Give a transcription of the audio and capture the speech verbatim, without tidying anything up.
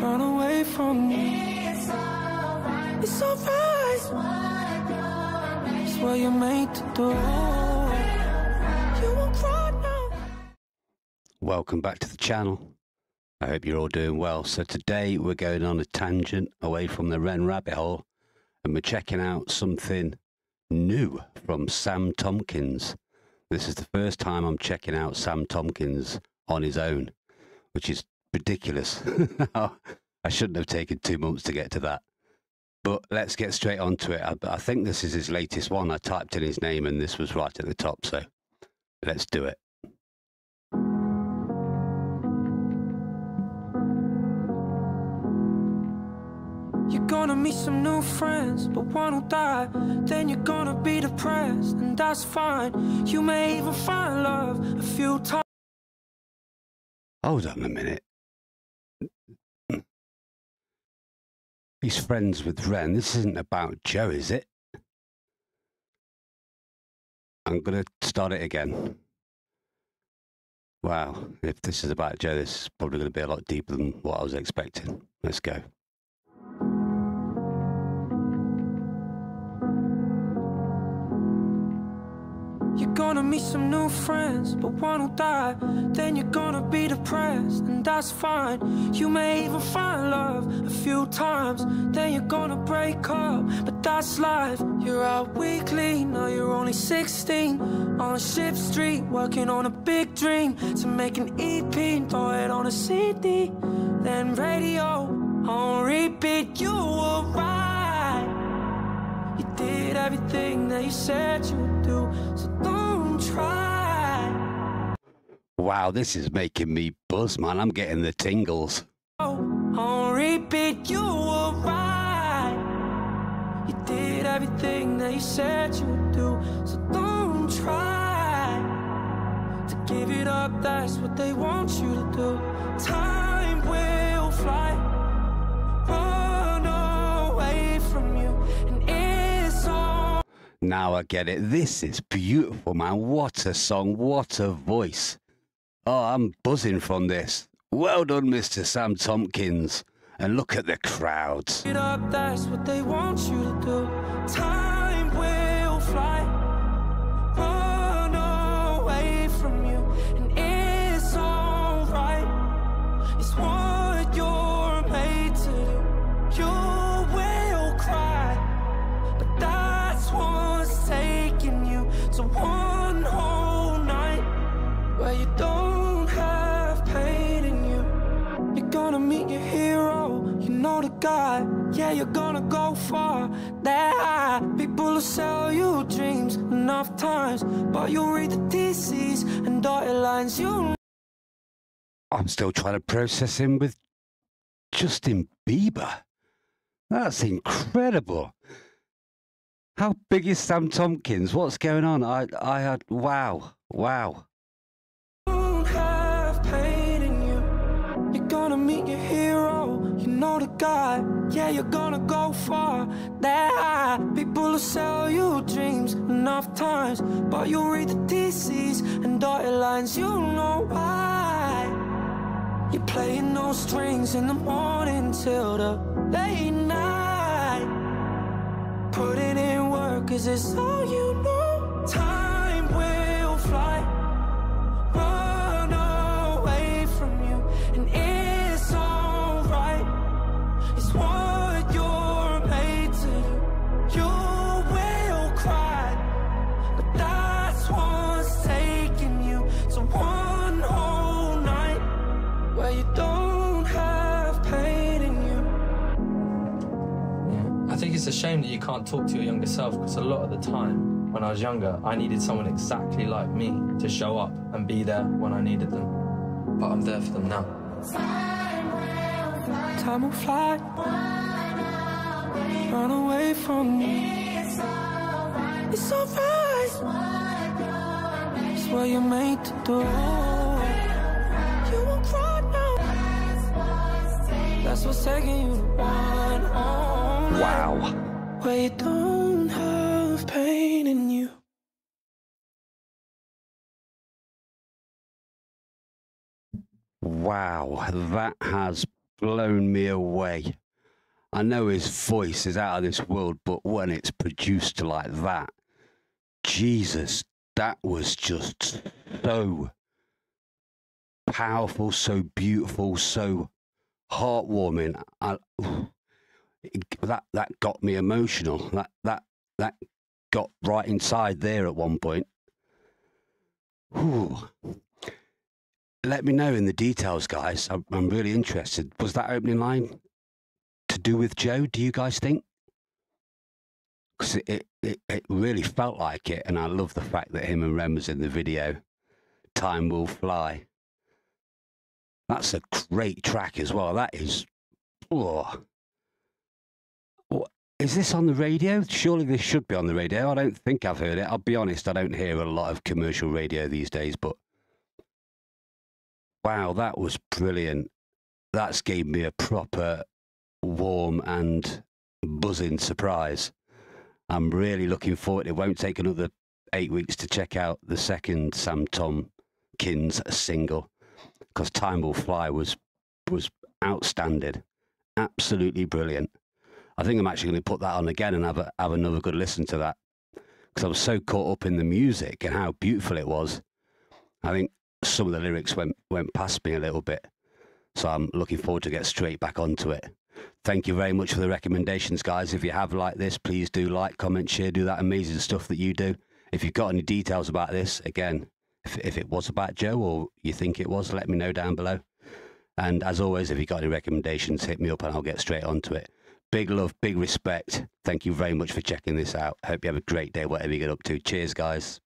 run away from me. It's alright, it's alright. It's what you're made to do. You won't cry now. Welcome back to the channel. I hope you're all doing well. So today we're going on a tangent away from the Wren rabbit hole, and we're checking out something new from Sam Tompkins. This is the first time I'm checking out Sam Tompkins on his own, which is ridiculous. I shouldn't have taken two months to get to that. But let's get straight onto it. I, I think this is his latest one. I typed in his name and this was right at the top, so let's do it. You're gonna meet some new friends, but one will die. Then you're gonna be depressed, and that's fine. You may even find love a few times. Hold on a minute. He's friends with Wren. This isn't about Joe, is it? I'm going to start it again. Wow, if this is about Joe, this is probably going to be a lot deeper than what I was expecting. Let's go. You're gonna meet some new friends, but one will die. Then you're gonna be depressed, and that's fine. You may even find love a few times. Then you're gonna break up, but that's life. You're out weekly, now you're only sixteen. On Ship Street, working on a big dream to make an E P, throw it on a C D. Then radio, on repeat, you were right. You did everything that you said you would do, so don't try. Wow, this is making me buzz, man. I'm getting the tingles. Oh, on repeat, you were right. You did everything that you said you would do, so don't try to give it up, that's what they want you to do. Time will fly, run away from you, and it's all. Now I get it. This is beautiful, man. What a song. What a voice. Oh, I'm buzzing from this. Well done, Mister Sam Tompkins. And look at the crowds. It up, that's what they want you to do. Time will fly, run away from you, and it's alright. It's what you're made to do. You will cry, but that's what's taking you to one whole night where you don't have pain in you. You're gonna meet your hero, you know the guy. Yeah, you're gonna go far, that high. People will sell you dreams enough times, but you'll read the D Cs and dotted lines. You. I'm still trying to process him with Justin Bieber. That's incredible. How big is Sam Tompkins? What's going on? I, I had, wow, wow. Don't have pain in you. You're gonna meet your hero, you know the guy. Yeah, you're gonna go far, that high. People will sell you dreams enough times, but you'll read the D Cs and dotted lines. You know why. You're playing those strings in the morning till the late night, putting in work, cause it's all you know. Time will fly, run away from you, and it's alright. It's what you're made to do. You will cry, but that's what's taking you to one whole night where you don't have pain in you. I think it's a shame that you can't talk to your younger self, because a lot of the time when I was younger, I needed someone exactly like me to show up and be there when I needed them. But I'm there for them now. Time will fly, run away from me. It's alright, it's what you're made to do. You won't cry now, that's what's taking you to one whole night. Wow. Where you don't have pain in you. Wow, that has blown me away. I know his voice is out of this world, but when it's produced like that, Jesus, that was just so powerful, so beautiful, so heartwarming. I, that that got me emotional. That that that got right inside there at one point. Whew. Let me know in the details, guys. I'm, I'm really interested. Was that opening line to do with Joe, do you guys think? Because it, it, it, it really felt like it, and I love the fact that him and Rem was in the video. Time Will Fly. That's a great track as well. That is... Oh. What, is this on the radio? Surely this should be on the radio. I don't think I've heard it. I'll be honest, I don't hear a lot of commercial radio these days, but... Wow, that was brilliant. That's gave me a proper warm and buzzing surprise. I'm really looking forward. It won't take another eight weeks to check out the second Sam Tompkins single, because Time Will Fly was was outstanding, absolutely brilliant. I think I'm actually going to put that on again and have a, have another good listen to that, because I was so caught up in the music and how beautiful it was. I think some of the lyrics went went past me a little bit, so I'm looking forward to get straight back onto it. Thank you very much for the recommendations, guys. If you have liked this, please do like, comment, share, do that amazing stuff that you do. If you've got any details about this, again, if, if it was about Joe or you think it was, let me know down below. And as always, if you've got any recommendations, hit me up and I'll get straight onto it. Big love, big respect. Thank you very much for checking this out. I hope you have a great day, whatever you get up to. Cheers, guys.